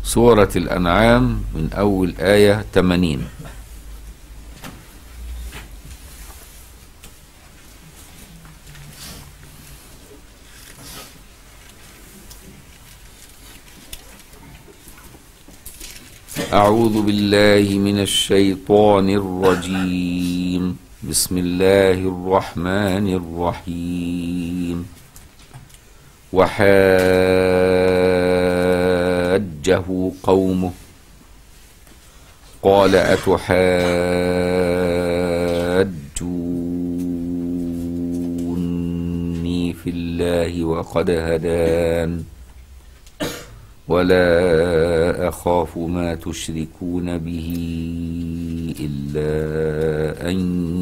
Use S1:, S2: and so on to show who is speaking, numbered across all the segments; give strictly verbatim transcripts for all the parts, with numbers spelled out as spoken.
S1: سورة الأنعام من أول آية ثمانين. أعوذ بالله من الشيطان الرجيم. بسم الله الرحمن الرحيم. وحاجه قومه قال أتحاجوني في الله وقد هدان ولا أخاف ما تشركون به إلا أن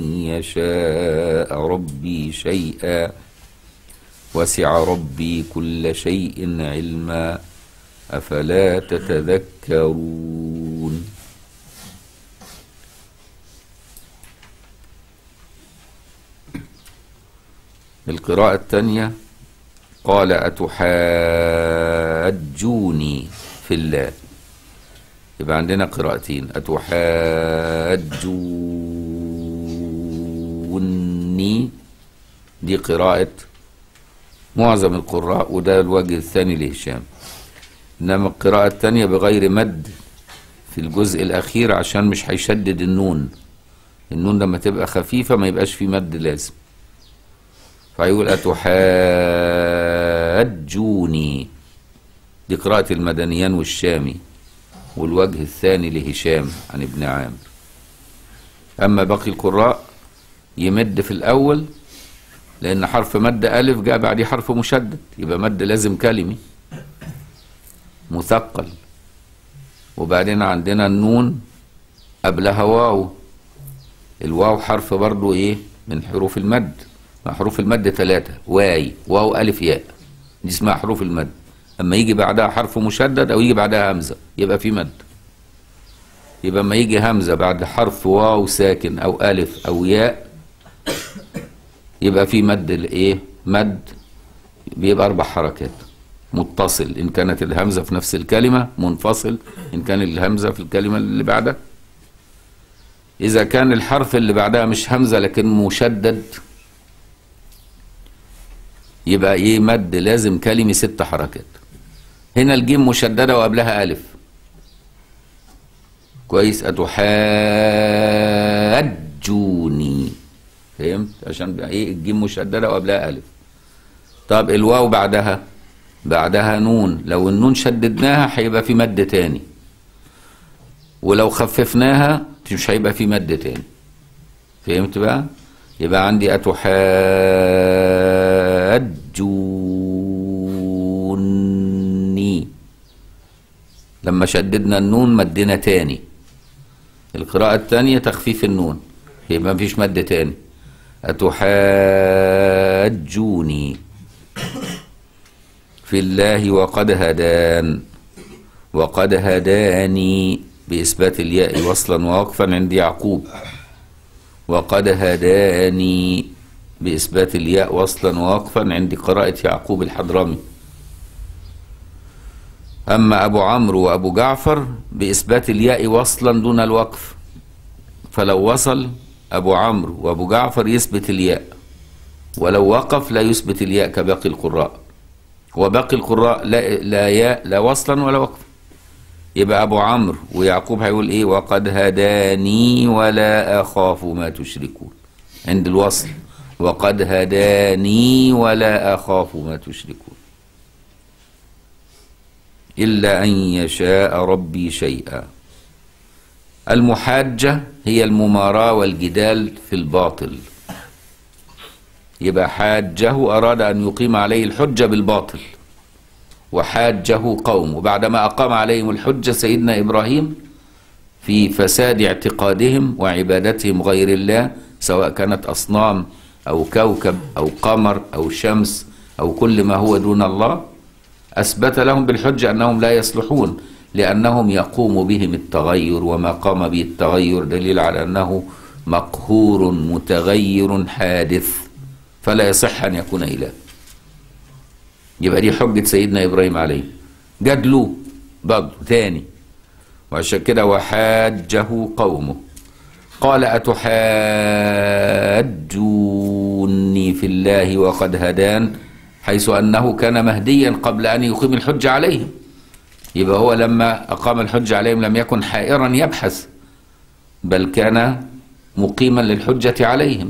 S1: يشاء ربي شيئا وسع ربي كل شيء علما أفلا تتذكرون. القراءة الثانية قال أتحاجوني في الله. يبقى عندنا قراءتين، أتحاجوني دي قراءة معظم القراء وده الوجه الثاني لهشام، إنما القراءة الثانية بغير مد في الجزء الأخير عشان مش هيشدد النون. النون لما تبقى خفيفة ما يبقاش في مد لازم، فيقول أتحاجوني. دي قراءة المدنيان والشامي والوجه الثاني لهشام عن ابن عامر. أما باقي القراء يمد في الأول لأن حرف مد ألف جاء بعديه حرف مشدد، يبقى مد لازم كلمي مثقل، وبعدين عندنا النون قبلها واو. الواو حرف برضو إيه من حروف المد، حروف المد ثلاثة، واي واو ألف ياء، دي اسمها حروف المد. أما يجي بعدها حرف مشدد أو يجي بعدها همزة يبقى في مد. يبقى أما يجي همزة بعد حرف واو ساكن أو ألف أو ياء يبقى في مد. الإيه مد بيبقى أربع حركات، متصل إن كانت الهمزة في نفس الكلمة، منفصل إن كان الهمزة في الكلمة اللي بعدها. إذا كان الحرف اللي بعدها مش همزة لكن مشدد يبقى ايه مد لازم كلمي ست حركات. هنا الجيم مشددة وقبلها ألف، كويس. أتحاجوني، فهمت؟ عشان بقى ايه الجيم مشددة وقبلها ألف. طب الواو بعدها بعدها نون، لو النون شددناها هيبقى في مد تاني، ولو خففناها مش هيبقى في مد تاني. فهمت بقى؟ يبقى عندي أتحاجوني، لما شددنا النون مدنا تاني. القراءة الثانية تخفيف النون يبقى مفيش مد تاني. أتحاجوني في الله وقد هدان، وقد هداني بإثبات الياء وصلا ووقفا عند يعقوب، وقد هداني بإثبات الياء وصلا ووقفا عند قراءة يعقوب الحضرمي. أما أبو عمرو وأبو جعفر بإثبات الياء وصلا دون الوقف، فلو وصل أبو عمرو وأبو جعفر يثبت الياء، ولو وقف لا يثبت الياء كباقي القراء. وباقي القراء لا, لا ياء لا وصلا ولا وقف. يبقى أبو عمرو ويعقوب هيقول إيه؟ وقد هداني ولا أخاف ما تشركون عند الوصل، وقد هداني ولا أخاف ما تشركون إلا أن يشاء ربي شيئا. المحاجة هي المماراة والجدال في الباطل. يبقى حاجه أراد أن يقيم عليه الحجة بالباطل، وحاجه قوم بعدما أقام عليهم الحجة سيدنا إبراهيم في فساد اعتقادهم وعبادتهم غير الله، سواء كانت أصنام أو كوكب أو قمر أو شمس أو كل ما هو دون الله. أثبت لهم بالحجة أنهم لا يصلحون لأنهم يقوم بهم التغير، وما قام به التغير دليل على أنه مقهور متغير حادث، فلا يصح أن يكون إله. يبقى دي حجة سيدنا إبراهيم عليه. جادلوا برضه تاني. وعشان كده وحاجه قومه قال أتحاجوني في الله وقد هدان، حيث أنه كان مهديا قبل أن يقيم الحج عليهم. يبقى هو لما أقام الحج عليهم لم يكن حائرا يبحث، بل كان مقيما للحجة عليهم.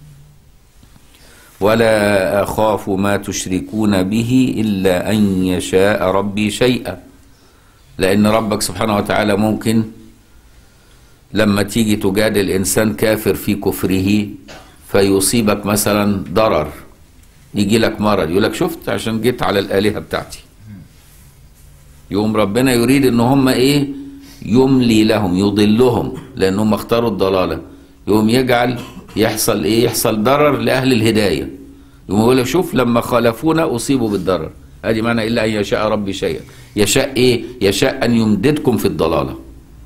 S1: ولا أخاف ما تشركون به إلا أن يشاء ربي شيئا، لأن ربك سبحانه وتعالى ممكن لما تيجي تجادل إنسان كافر في كفره فيصيبك مثلا ضرر، يجي لك مرض، يقول لك شفت عشان جيت على الآلهة بتاعتي. يقوم ربنا يريد إن هم إيه؟ يملي لهم، يضلهم، لأنهم اختاروا الضلالة. يقوم يجعل يحصل إيه؟ يحصل ضرر لأهل الهداية. يقوم يقول لك شوف لما خالفونا أصيبوا بالضرر. هذه معنى إلا أن يشاء ربي شيئا. يشاء إيه؟ يشاء أن يمددكم في الضلالة،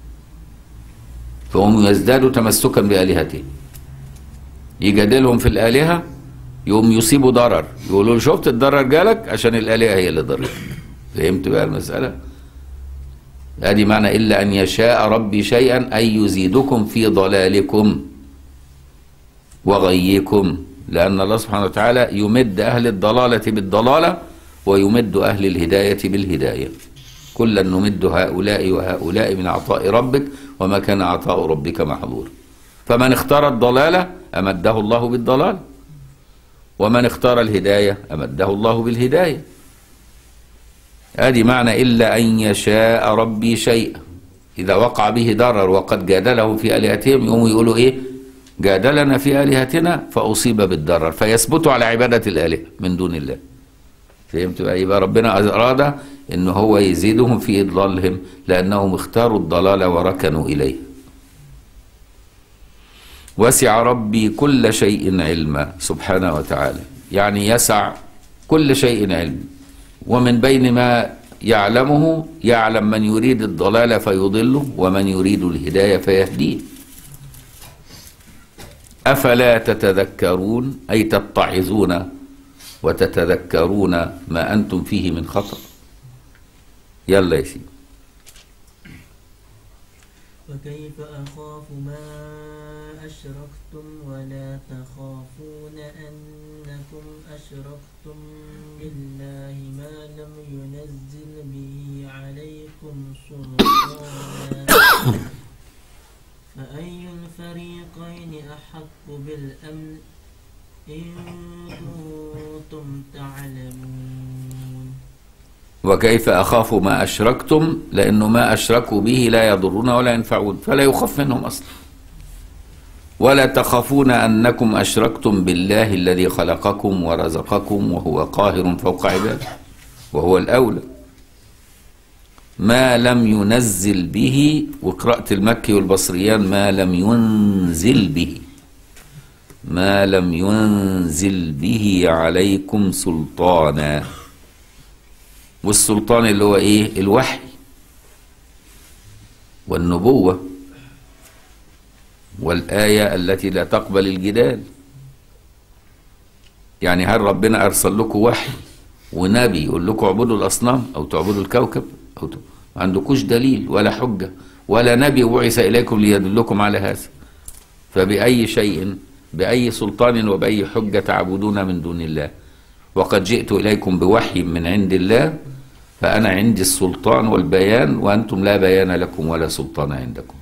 S1: فهم يزدادوا تمسكا بآلهتهم. يجادلهم في الآلهة يقوم يصيبوا ضرر، يقولوا له شفت الضرر جالك عشان الآلهة هي اللي ضرتك. فهمت بقى المسألة؟ هذه معنى إلا أن يشاء ربي شيئا، أي يزيدكم في ضلالكم وغيكم، لأن الله سبحانه وتعالى يمد أهل الضلالة بالضلالة ويمد أهل الهداية بالهداية. كلا نمد هؤلاء وهؤلاء من عطاء ربك وما كان عطاء ربك محظورا. فمن اختار الضلالة أمده الله بالضلال، ومن اختار الهداية أمده الله بالهداية. هذه معنى إلا أن يشاء ربي شيئا. إذا وقع به ضرر وقد جادلهم في آلهتهم يقوموا يقولوا إيه؟ جادلنا في آلهتنا فأصيب بالضرر، فيثبتوا على عبادة الآلهة من دون الله. فهمت بقى؟ يبقى ربنا أراد إن هو يزيدهم في إضلالهم لأنهم اختاروا الضلال وركنوا إليه. وسع ربي كل شيء علما سبحانه وتعالى، يعني يسع كل شيء علم، ومن بين ما يعلمه يعلم من يريد الضلال فيضله ومن يريد الهداية فيهديه. أفلا تتذكرون، أي تتعظون وتتذكرون ما أنتم فيه من خطأ. يلا يا سيدي.
S2: وكيف أخاف ما أشركتم ولا تخافون أنكم أشركتم بالله ما لم ينزل به عليكم سلطانا فأي الفريقين أحق بالأمن إن كنتم تعلمون.
S1: وكيف أخاف ما أشركتم، لأنه ما أشركوا به لا يضرون ولا ينفعون، فلا يخف منهم أصلا. ولا تخافون أنكم أشركتم بالله الذي خلقكم ورزقكم وهو قاهر فوق عباده وهو الأولى. ما لم ينزل به، وقراءة المكي والبصريان ما لم ينزل به، ما لم ينزل به عليكم سلطانا. والسلطان اللي هو ايه؟ الوحي والنبوة والآية التي لا تقبل الجدال. يعني هل ربنا أرسل لكم وحي ونبي يقول لكم اعبدوا الأصنام أو تعبدوا الكوكب أو ت... ما عندكوش دليل ولا حجة، ولا نبي بعث إليكم ليدلكم على هذا، فبأي شيء بأي سلطان وبأي حجة تعبدون من دون الله؟ وقد جئت إليكم بوحي من عند الله فأنا عندي السلطان والبيان وأنتم لا بيان لكم ولا سلطان عندكم.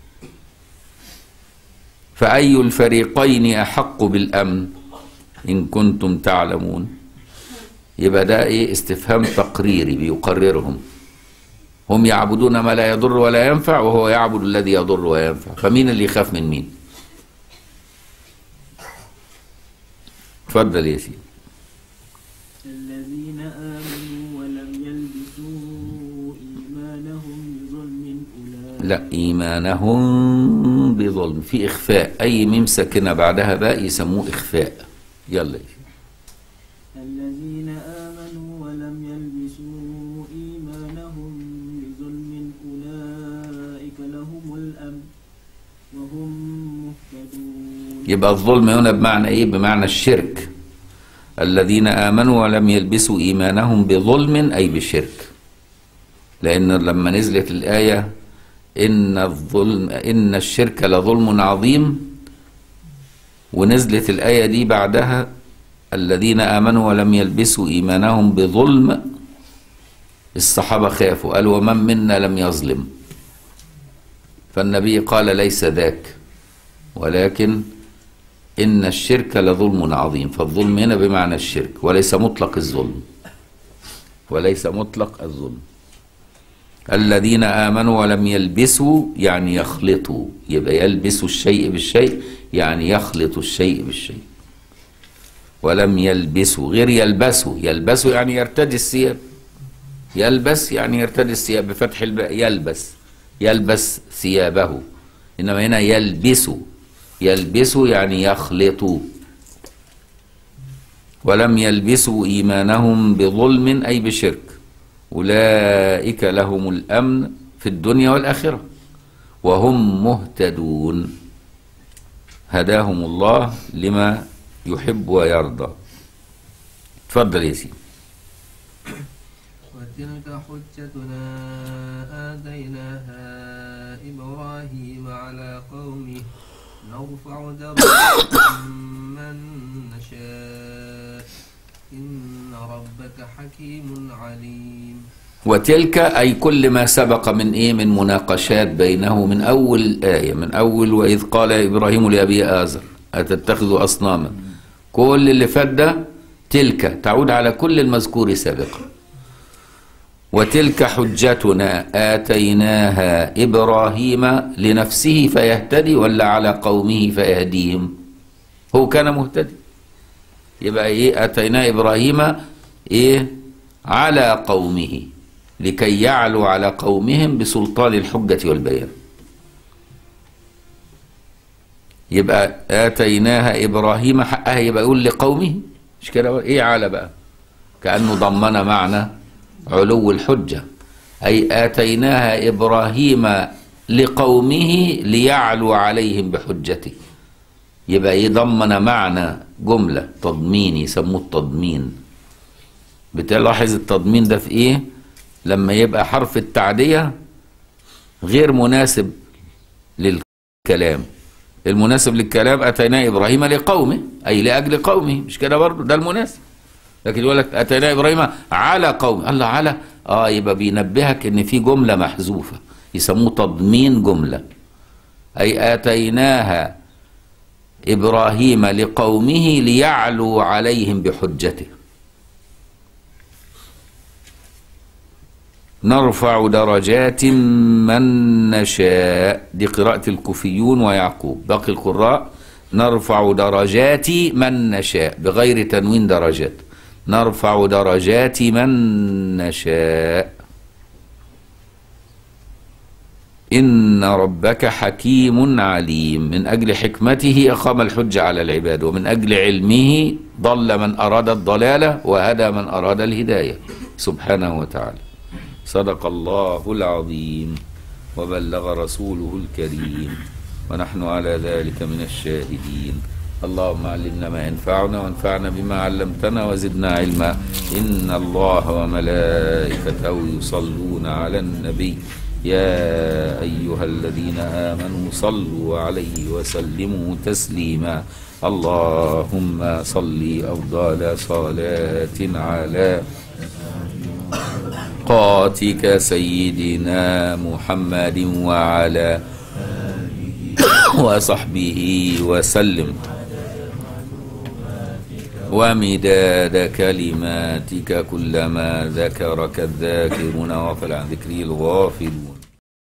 S1: فأي الفريقين أحق بالأمن إن كنتم تعلمون. يبقى ده إيه؟ استفهام تقريري بيقررهم. هم يعبدون ما لا يضر ولا ينفع وهو يعبد الذي يضر وينفع، فمين اللي يخاف من مين؟ اتفضل يا سيدي.
S2: الذين آمنوا ولم يلبسوا إيمانهم بظلم أولئك.
S1: لا، إيمانهم بظلم في إخفاء، أي ميم ساكنة بعدها باء يسموه إخفاء. يلا يا سيدي.
S2: الذين آمنوا ولم يلبسوا إيمانهم بظلم أولئك لهم الأمن وهم مهتدون.
S1: يبقى الظلم هنا بمعنى إيه؟ بمعنى الشرك. الذين آمنوا ولم يلبسوا إيمانهم بظلم أي بشرك. لأن لما نزلت الآية إن الظلم إن الشرك لظلم عظيم، ونزلت الآية دي بعدها الذين آمنوا ولم يلبسوا إيمانهم بظلم، الصحابة خافوا قالوا ومن منا لم يظلم، فالنبي قال ليس ذاك، ولكن إن الشرك لظلم عظيم، فالظلم هنا بمعنى الشرك وليس مطلق الظلم، وليس مطلق الظلم. الذين آمنوا ولم يلبسوا يعني يخلطوا، يبقى يلبسوا الشيء بالشيء يعني يخلط الشيء بالشيء. ولم يلبسوا غير يلبسوا، يلبسوا يعني يرتدي الثياب، يلبس يعني يرتدي الثياب بفتح الباء، يلبس يلبس ثيابه، إنما هنا يلبسوا، يلبسوا يعني يخلطوا. ولم يلبسوا إيمانهم بظلم أي بشرك، أولئك لهم الأمن في الدنيا والآخرة وهم مهتدون، هداهم الله لما يحب ويرضى. تفضل يا سيدي.
S3: وتلك حجتنا آتيناها إبراهيم على قومه نرفع درجات من نشاء إن ربك حكيم عليم.
S1: وتلك أي كل ما سبق من إيه من مناقشات بينه من أول الآية، من أول وإذ قال إبراهيم لأبيه آزر أتتخذ أصناما، كل اللي فات ده تلك تعود على كل المذكور سابقا. وتلك حجتنا آتيناها إبراهيم لنفسه فيهتدي ولا على قومه فيهديهم؟ هو كان مهتدي، يبقى إيه آتينا إبراهيم إيه على قومه لكي يعلو على قومهم بسلطان الحجة والبيان. يبقى آتيناها إبراهيم حقها، يبقى يقول لقومه، مش كده؟ إيه على بقى كأنه ضمن معنى علو الحجة، أي آتيناها إبراهيم لقومه ليعلو عليهم بحجته، يبقى يضمن معنى جملة تضميني يسموه التضمين. بتلاحظ التضمين ده في إيه؟ لما يبقى حرف التعدية غير مناسب للكلام. المناسب للكلام أتينا إبراهيم لقومه أي لأجل قومه، مش كده برضه؟ ده المناسب. لكن يقول لك أتينا إبراهيم على قومه، الله على آه يبقى بينبهك إن في جملة محذوفة يسموه تضمين جملة، أي آتيناها إبراهيم لقومه ليعلو عليهم بحجته. نرفع درجات من نشاء، دي قراءة الكوفيون ويعقوب. باقي القراء نرفع درجات من نشاء بغير تنوين درجات، نرفع درجات من نشاء إن ربك حكيم عليم. من أجل حكمته أقام الحجة على العباد، ومن أجل علمه ضل من أراد الضلالة وهدى من أراد الهداية سبحانه وتعالى. صدق الله العظيم وبلغ رسوله الكريم ونحن على ذلك من الشاهدين. اللهم علمنا ما ينفعنا وانفعنا بما علمتنا وزدنا علما. إن الله وملائكته يصلون على النبي يا أيها الذين آمنوا صلوا عليه وسلموا تسليما. اللهم صل أفضل صلاة على قاتك سيدنا محمد وعلى وصحبه وسلم ومداد كلماتك كلما ذكرك الذاكرون وغفل عن ذكره الغافلون.